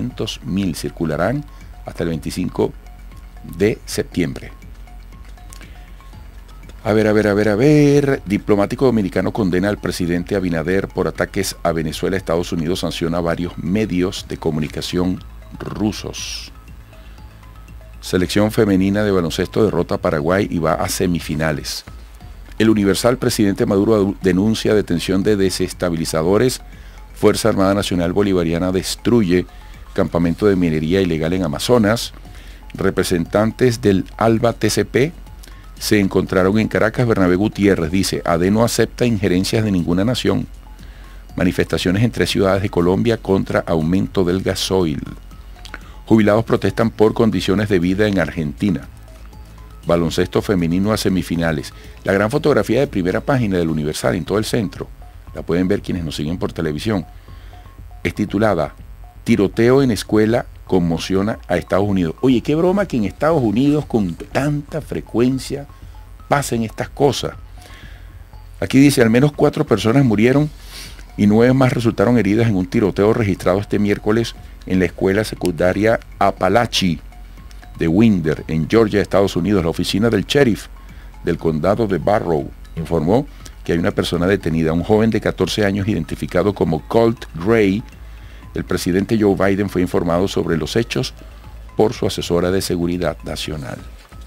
200.000. Circularán hasta el 25 de septiembre. A ver. Diplomático dominicano condena al presidente Abinader por ataques a Venezuela. Estados Unidos sanciona varios medios de comunicación rusos. Selección femenina de baloncesto derrota a Paraguay y va a semifinales. El Universal, presidente Maduro denuncia detención de desestabilizadores. Fuerza Armada Nacional Bolivariana destruye campamento de minería ilegal en Amazonas. Representantes del ALBA TCP se encontraron en Caracas. Bernabé Gutiérrez dice: AD no acepta injerencias de ninguna nación. Manifestaciones en 3 ciudades de Colombia contra aumento del gasoil. Jubilados protestan por condiciones de vida en Argentina. Baloncesto femenino a semifinales. La gran fotografía de primera página del Universal en todo el centro, la pueden ver quienes nos siguen por televisión, es titulada Tiroteo en escuela conmociona a Estados Unidos. Oye, qué broma que en Estados Unidos con tanta frecuencia pasen estas cosas. Aquí dice: al menos 4 personas murieron y 9 más resultaron heridas en un tiroteo registrado este miércoles en la escuela secundaria Apalachee de Winder, en Georgia, Estados Unidos. La oficina del sheriff del condado de Barrow informó que hay una persona detenida, un joven de 14 años identificado como Colt Gray. El presidente Joe Biden fue informado sobre los hechos por su asesora de seguridad nacional.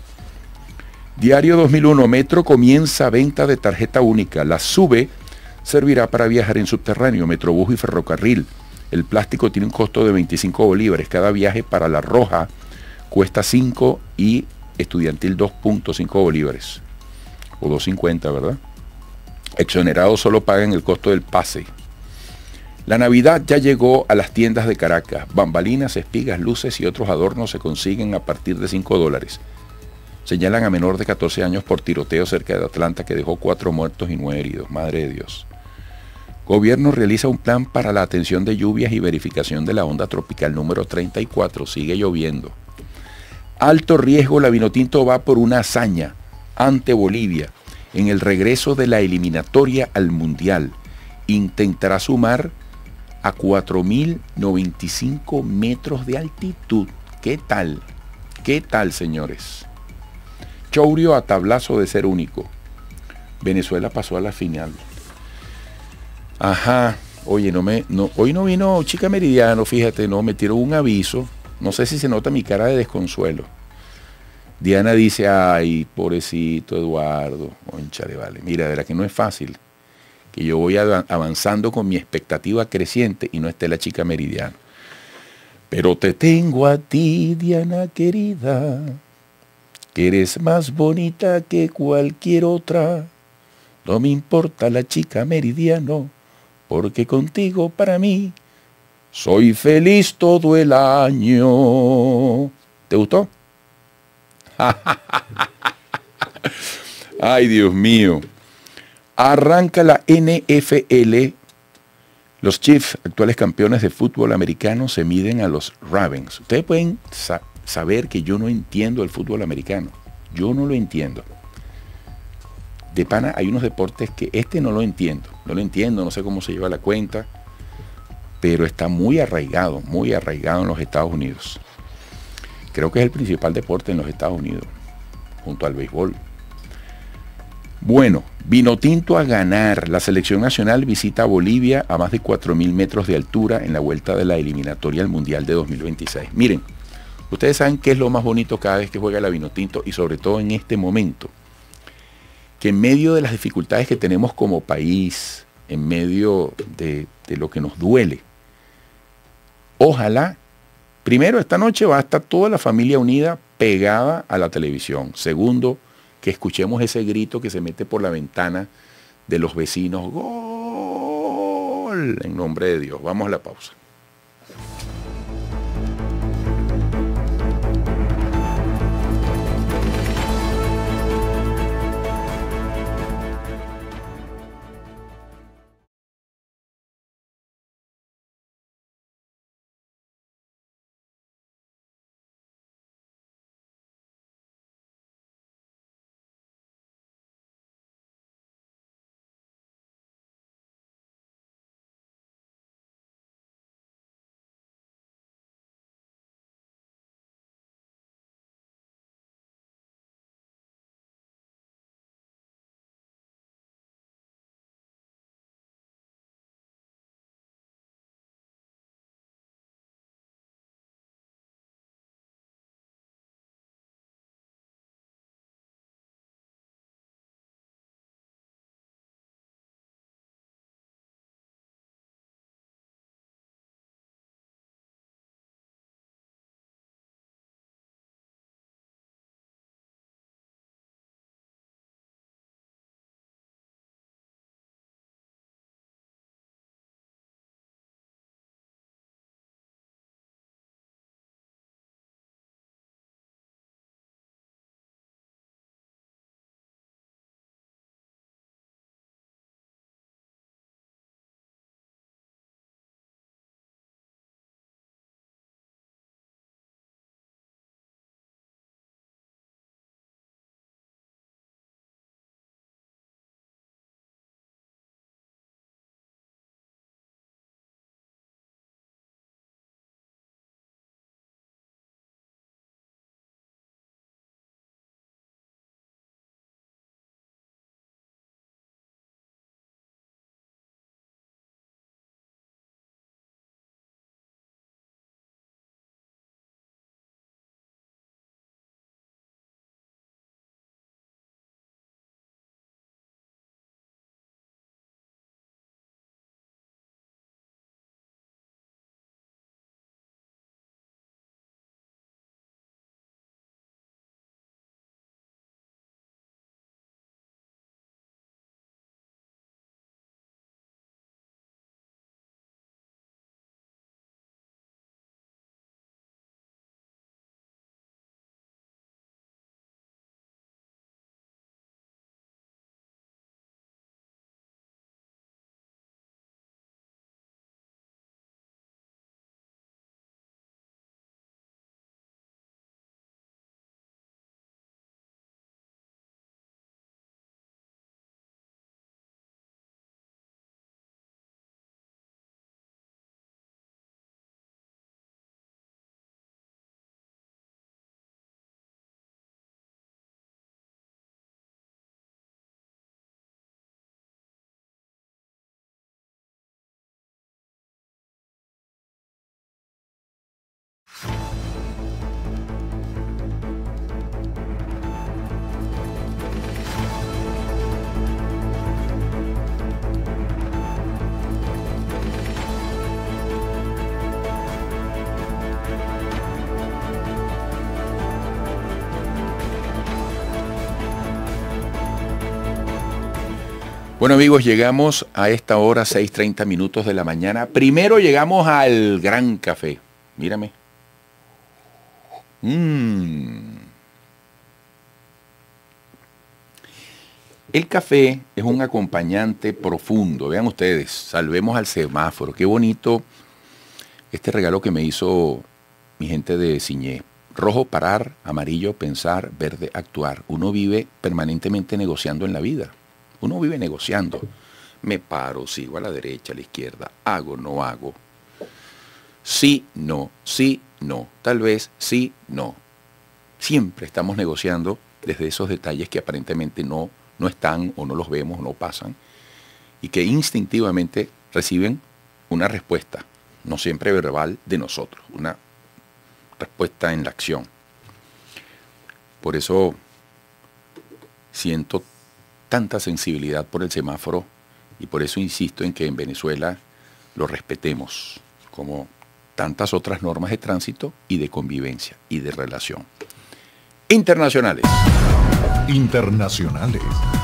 Diario 2001, Metro comienza venta de tarjeta única. La SUBE servirá para viajar en subterráneo, Metrobús y ferrocarril. El plástico tiene un costo de 25 bolívares. Cada viaje para La Roja cuesta 5 y estudiantil 2.5 bolívares. O 2.50, ¿verdad? Exonerados solo pagan el costo del pase. La Navidad ya llegó a las tiendas de Caracas. Bambalinas, espigas, luces y otros adornos se consiguen a partir de $5. Señalan a menor de 14 años por tiroteo cerca de Atlanta que dejó 4 muertos y 9 heridos. Madre de Dios. Gobierno realiza un plan para la atención de lluvias y verificación de la onda tropical número 34. Sigue lloviendo. Alto riesgo, la Vinotinto va por una hazaña ante Bolivia en el regreso de la eliminatoria al Mundial. Intentará sumar a 4.095 metros de altitud. ¿Qué tal? ¿Qué tal, señores? Chourio a tablazo de ser único. Venezuela pasó a la final. Ajá. Oye, hoy no vino Chica Meridiano, fíjate, no, me tiró un aviso. No sé si se nota mi cara de desconsuelo. Diana dice: ay, pobrecito Eduardo. Cónchale, vale. Mira, de verdad que no es fácil que yo voy avanzando con mi expectativa creciente y no esté la Chica Meridiano. Pero te tengo a ti, Diana querida, que eres más bonita que cualquier otra. No me importa la Chica Meridiano, porque contigo para mí soy feliz todo el año. ¿Te gustó? Ay, Dios mío. Arranca la NFL. Los Chiefs, actuales campeones de fútbol americano, se miden a los Ravens. Ustedes pueden saber que yo no entiendo el fútbol americano. Yo no lo entiendo. De pana, hay unos deportes que no lo entiendo. No lo entiendo, no sé cómo se lleva la cuenta. Pero está muy arraigado en los Estados Unidos. Creo que es el principal deporte en los Estados Unidos, junto al béisbol. Bueno, Vinotinto a ganar. La selección nacional visita a Bolivia a más de 4.000 metros de altura en la vuelta de la eliminatoria al Mundial de 2026. Miren, ustedes saben qué es lo más bonito cada vez que juega la Vinotinto y sobre todo en este momento, que en medio de las dificultades que tenemos como país, en medio de lo que nos duele, ojalá, primero, esta noche va a estar toda la familia unida pegada a la televisión. Segundo, que escuchemos ese grito que se mete por la ventana de los vecinos. ¡Gol! En nombre de Dios. Vamos a la pausa. Bueno amigos, llegamos a esta hora, 6:30 minutos de la mañana. Primero llegamos al gran café. Mírame. El café es un acompañante profundo. Vean ustedes, salvemos al semáforo. Qué bonito este regalo que me hizo mi gente de Ciñé. Rojo, parar; amarillo, pensar; verde, actuar. Uno vive permanentemente negociando en la vida. Uno vive negociando. Me paro, sigo a la derecha, a la izquierda, hago, no hago. Sí, no, tal vez, sí, no. Siempre estamos negociando desde esos detalles que aparentemente no están o no los vemos o no pasan y que instintivamente reciben una respuesta, no siempre verbal, de nosotros, una respuesta en la acción. Por eso siento tanta sensibilidad por el semáforo y por eso insisto en que en Venezuela lo respetemos como tantas otras normas de tránsito y de convivencia y de relación. Internacionales. Internacionales.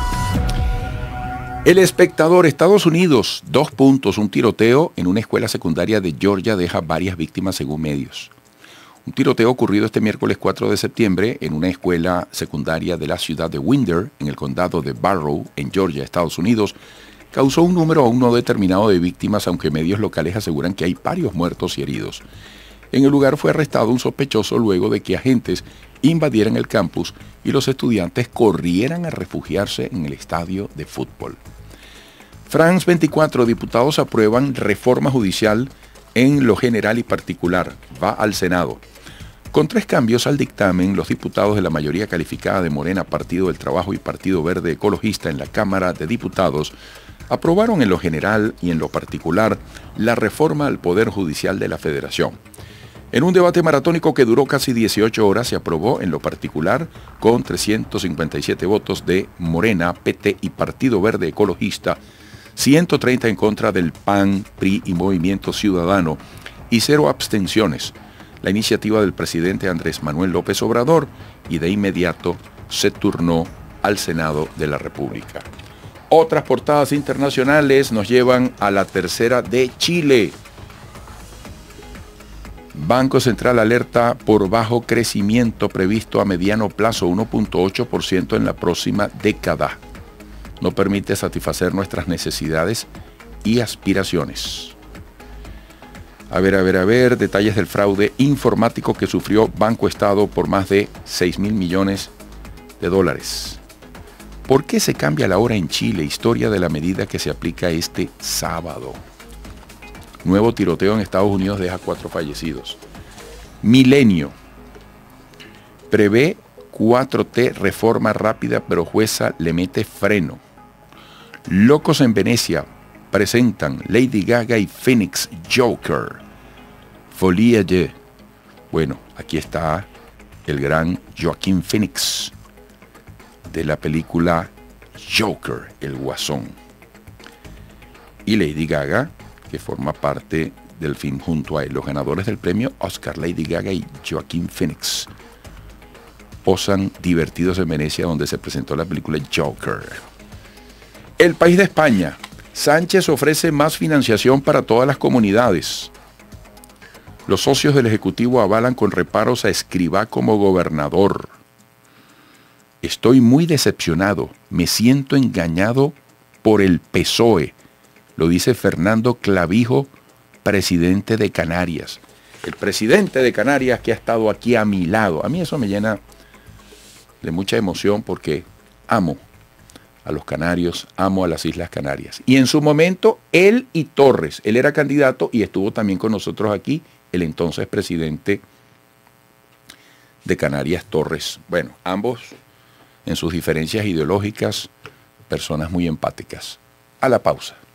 El Espectador, Estados Unidos, 2 puntos. Un tiroteo en una escuela secundaria de Georgia deja varias víctimas según medios. Un tiroteo ocurrido este miércoles 4 de septiembre en una escuela secundaria de la ciudad de Winder, en el condado de Barrow, en Georgia, Estados Unidos, causó un número aún no determinado de víctimas, aunque medios locales aseguran que hay varios muertos y heridos. En el lugar fue arrestado un sospechoso luego de que agentes invadieran el campus y los estudiantes corrieran a refugiarse en el estadio de fútbol. France 24 diputados aprueban reforma judicial en lo general y particular. Va al Senado. Con 3 cambios al dictamen, los diputados de la mayoría calificada de Morena, Partido del Trabajo y Partido Verde Ecologista en la Cámara de Diputados aprobaron en lo general y en lo particular la reforma al Poder Judicial de la Federación. En un debate maratónico que duró casi 18 horas, se aprobó en lo particular con 357 votos de Morena, PT y Partido Verde Ecologista, 130 en contra del PAN, PRI y Movimiento Ciudadano y 0 abstenciones. La iniciativa del presidente Andrés Manuel López Obrador y de inmediato se turnó al Senado de la República. Otras portadas internacionales nos llevan a la tercera de Chile. Banco Central alerta por bajo crecimiento previsto a mediano plazo, 1.8% en la próxima década. No permite satisfacer nuestras necesidades y aspiraciones. A ver, detalles del fraude informático que sufrió Banco Estado por más de 6.000 millones de dólares. ¿Por qué se cambia la hora en Chile? Historia de la medida que se aplica este sábado. Nuevo tiroteo en Estados Unidos deja 4 fallecidos. Milenio. Prevé 4T reforma rápida, pero jueza le mete freno. Locos en Venecia presentan Lady Gaga y Phoenix Joker. Folie de. Bueno, aquí está el gran Joaquín Phoenix de la película Joker, el Guasón. Y Lady Gaga, que forma parte del film junto a él. Los ganadores del premio Oscar, Lady Gaga y Joaquín Phoenix, posan divertidos en Venecia, donde se presentó la película Joker. El País de España. Sánchez ofrece más financiación para todas las comunidades. Los socios del Ejecutivo avalan con reparos a Escrivá como gobernador. Estoy muy decepcionado. Me siento engañado por el PSOE. Lo dice Fernando Clavijo, presidente de Canarias. El presidente de Canarias que ha estado aquí a mi lado. A mí eso me llena de mucha emoción porque amo a los canarios, amo a las Islas Canarias. Y en su momento, él y Torres, él era candidato y estuvo también con nosotros aquí, el entonces presidente de Canarias, Torres. Bueno, ambos en sus diferencias ideológicas, personas muy empáticas. A la pausa.